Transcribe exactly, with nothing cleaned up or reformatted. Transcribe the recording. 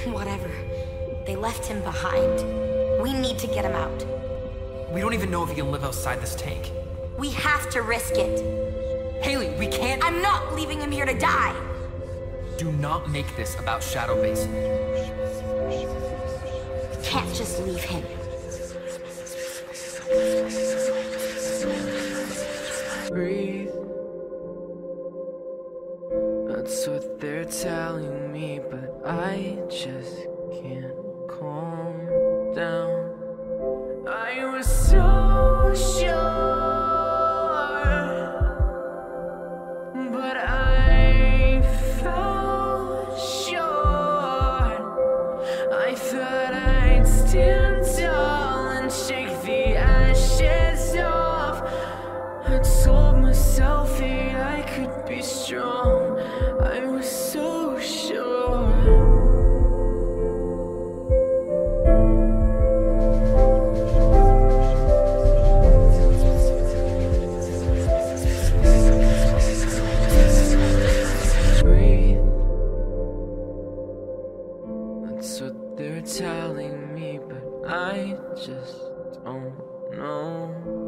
Whatever. They left him behind. We need to get him out. We don't even know if he can live outside this tank. We have to risk it. Haley, we can't- I'm not leaving him here to die! Do not make this about Shadow Basin. Can't just leave him. Breathe. That's what they're telling me, but I just can't calm down. I was so sure, but I felt sure. I thought I'd stand tall and shake the ashes off. I told myself that I could be strong. I was so sure. Breathe. That's what they're telling me, but I just don't know.